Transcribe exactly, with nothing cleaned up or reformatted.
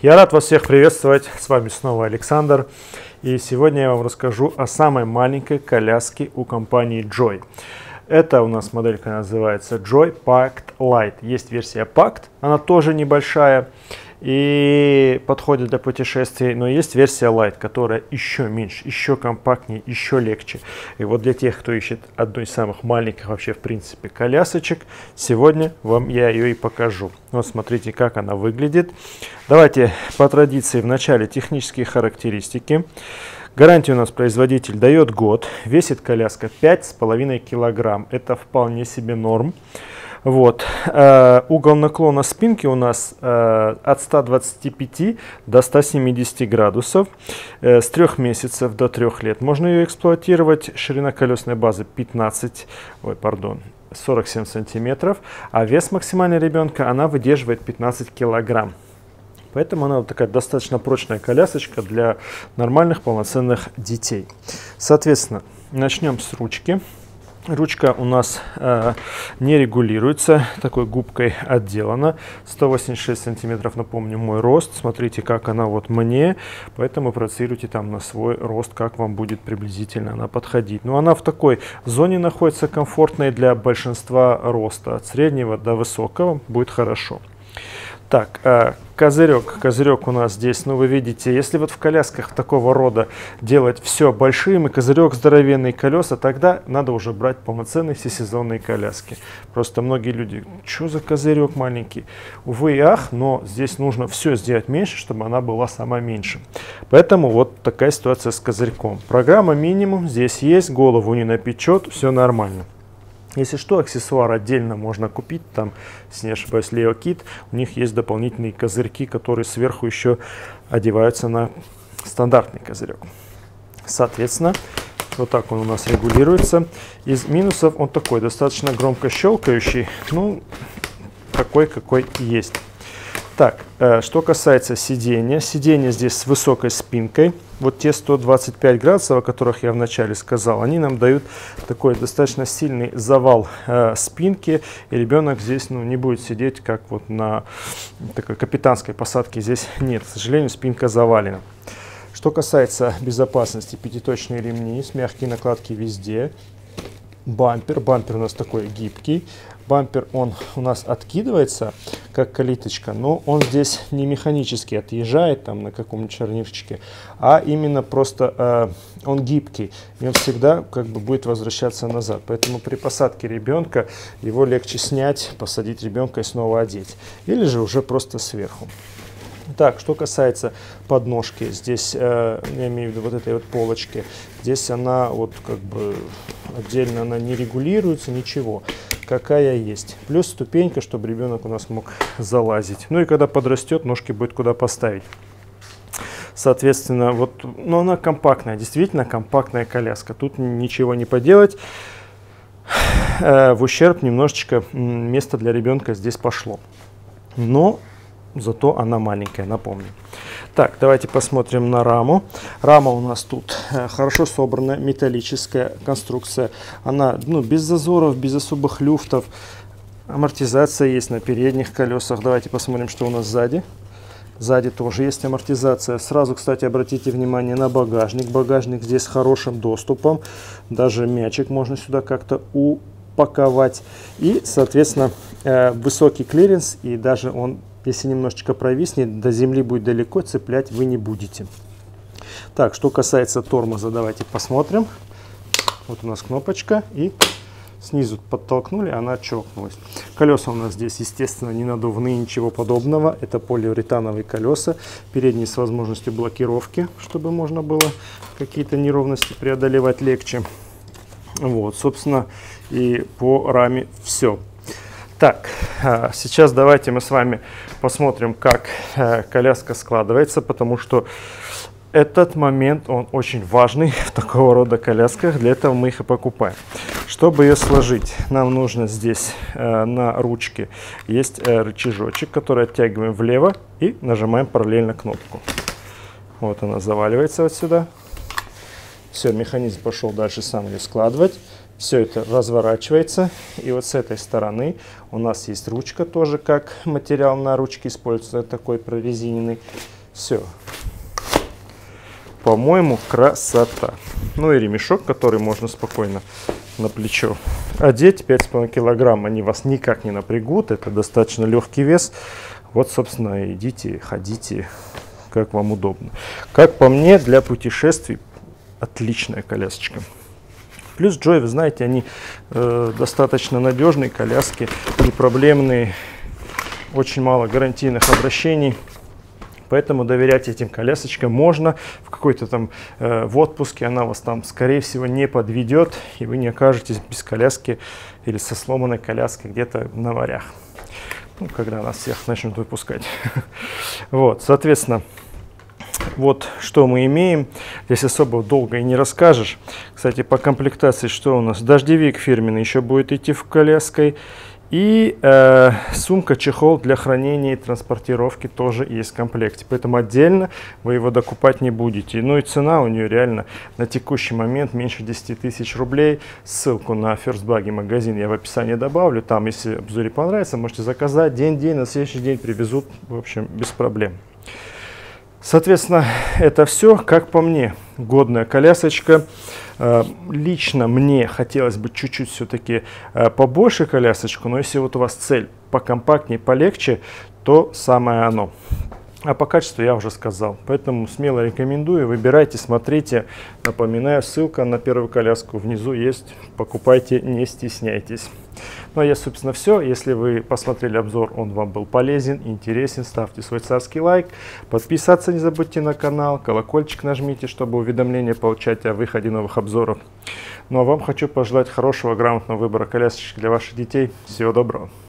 Я рад вас всех приветствовать. С вами снова Александр. И сегодня я вам расскажу о самой маленькой коляске у компании Joy. Это у нас моделька называется Joy Packed Light. Есть версия Packed, она тоже небольшая и подходит для путешествий, но есть версия Light, которая еще меньше, еще компактнее, еще легче. И вот для тех, кто ищет одну из самых маленьких вообще в принципе колясочек, сегодня вам я ее и покажу. Вот смотрите, как она выглядит. Давайте по традиции вначале технические характеристики. Гарантию у нас производитель дает год. Весит коляска пять с половиной килограмм. Это вполне себе норм. Вот. Э, угол наклона спинки у нас э, от ста двадцати пяти до ста семидесяти градусов. Э, с трех месяцев до трех лет можно ее эксплуатировать. Ширина колесной базы пятнадцать, ой, пардон, сорок семь сантиметров. А вес максимальный ребенка она выдерживает пятнадцать килограмм. Поэтому она вот такая достаточно прочная колясочка для нормальных полноценных детей. Соответственно, начнем с ручки. Ручка у нас э, не регулируется, такой губкой отделана. сто восемьдесят шесть сантиметров, напомню, мой рост. Смотрите, как она вот мне, поэтому проецируйте там на свой рост, как вам будет приблизительно она подходить. Но она в такой зоне находится комфортной для большинства роста. От среднего до высокого будет хорошо. Так, э, козырек. Козырек у нас здесь, ну вы видите, если вот в колясках такого рода делать все большим, и козырек здоровенный, колеса, тогда надо уже брать полноценные всесезонные коляски. Просто многие люди, что за козырек маленький? Увы и ах, но здесь нужно все сделать меньше, чтобы она была сама меньше. Поэтому вот такая ситуация с козырьком. Программа минимум здесь есть, голову не напечет, все нормально. Если что, аксессуар отдельно можно купить, там, если не ошибаюсь, Leo Kit, у них есть дополнительные козырьки, которые сверху еще одеваются на стандартный козырек. Соответственно, вот так он у нас регулируется. Из минусов он такой, достаточно громко щелкающий, ну, такой, какой есть. Так, э, что касается сидения, сиденье здесь с высокой спинкой. Вот те сто двадцать пять градусов, о которых я вначале сказал, они нам дают такой достаточно сильный завал э, спинки, и ребенок здесь ну, не будет сидеть, как вот на такой капитанской посадке. Здесь нет, к сожалению, спинка завалена. Что касается безопасности, пятиточные ремни с мягкие накладки везде. Бампер, бампер у нас такой гибкий. Бампер, он у нас откидывается, как калиточка, но он здесь не механически отъезжает там на каком-нибудь шарнирчике, а именно просто э, он гибкий, и он всегда как бы будет возвращаться назад. Поэтому при посадке ребенка его легче снять, посадить ребенка и снова одеть. Или же уже просто сверху. Так, что касается подножки, здесь, э, я имею в виду вот этой вот полочки, здесь она вот как бы отдельно она не регулируется, ничего, какая есть. Плюс ступенька, чтобы ребенок у нас мог залазить. Ну и когда подрастет, ножки будет куда поставить. Соответственно, вот, но она компактная, действительно компактная коляска, тут ничего не поделать. Э, в ущерб немножечко места для ребенка здесь пошло. Но зато она маленькая, напомню. Так, давайте посмотрим на раму. Рама у нас тут э, хорошо собранная, металлическая конструкция. Она ну, без зазоров, без особых люфтов. Амортизация есть на передних колесах. Давайте посмотрим, что у нас сзади. Сзади тоже есть амортизация. Сразу, кстати, обратите внимание на багажник. Багажник здесь с хорошим доступом. Даже мячик можно сюда как-то упаковать. И, соответственно, э, высокий клиренс, и даже он, если немножечко провиснет, до земли будет далеко, цеплять вы не будете. Так, что касается тормоза, давайте посмотрим. Вот у нас кнопочка, и снизу подтолкнули, она чокнулась. Колеса у нас здесь, естественно, не надувные, ничего подобного. Это полиуретановые колеса. Передние с возможностью блокировки, чтобы можно было какие-то неровности преодолевать легче. Вот, собственно, и по раме все. Так, сейчас давайте мы с вами посмотрим, как коляска складывается, потому что этот момент, он очень важный в такого рода колясках, для этого мы их и покупаем. Чтобы ее сложить, нам нужно здесь на ручке есть рычажочек, который оттягиваем влево и нажимаем параллельно кнопку. Вот она заваливается вот сюда. Все, механизм пошел дальше сам ее складывать. Все это разворачивается. И вот с этой стороны у нас есть ручка, тоже как материал на ручке используется, такой прорезиненный. Все. По-моему, красота. Ну и ремешок, который можно спокойно на плечо одеть. пять с половиной килограмм, они вас никак не напрягут. Это достаточно легкий вес. Вот, собственно, идите, ходите, как вам удобно. Как по мне, для путешествий отличная колясочка. Плюс Joy, вы знаете, они э, достаточно надежные коляски, непроблемные, очень мало гарантийных обращений. Поэтому доверять этим колясочкам можно. В какой-то там э, в отпуске она вас там, скорее всего, не подведет, и вы не окажетесь без коляски или со сломанной коляской где-то на морях. Ну, когда нас всех начнут выпускать. Вот, соответственно, вот что мы имеем. Здесь особо долго и не расскажешь. Кстати, по комплектации что у нас? Дождевик фирменный еще будет идти в коляской. И э, сумка, чехол для хранения и транспортировки тоже есть в комплекте. Поэтому отдельно вы его докупать не будете. Ну и цена у нее реально на текущий момент меньше десяти тысяч рублей. Ссылку на First Buggy магазин я в описании добавлю. Там, если обзоре понравится, можете заказать. День-день, на следующий день привезут. В общем, без проблем. Соответственно, это все, как по мне, годная колясочка. Лично мне хотелось бы чуть-чуть все-таки побольше колясочку, но если вот у вас цель покомпактнее, полегче, то самое оно. А по качеству я уже сказал, поэтому смело рекомендую, выбирайте, смотрите. Напоминаю, ссылка на первую коляску внизу есть, покупайте, не стесняйтесь. Ну а я, собственно, все. Если вы посмотрели обзор, он вам был полезен, интересен, ставьте свой царский лайк. Подписаться не забудьте на канал, колокольчик нажмите, чтобы уведомления получать о выходе новых обзоров. Ну а вам хочу пожелать хорошего, грамотного выбора колясочек для ваших детей. Всего доброго.